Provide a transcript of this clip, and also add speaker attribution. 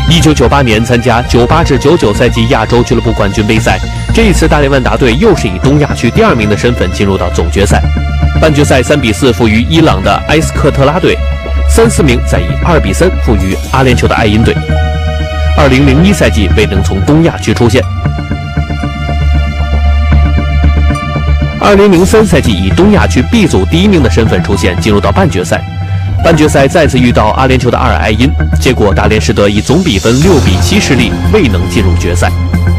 Speaker 1: 1998年参加98至99赛季亚洲俱乐部冠军杯赛，这一次大连万达队又是以东亚区第2名的身份进入到总决赛。半决赛3比4负于伊朗的埃斯克特拉队，3、4名再以2比3负于阿联酋的爱因队。2001赛季未能从东亚区出现。2003赛季以东亚区 B 组第1名的身份出现，进入到半决赛。半决赛再次遇到阿联酋的阿尔埃因，结果大连实德以总比分6比7失利，未能进入决赛。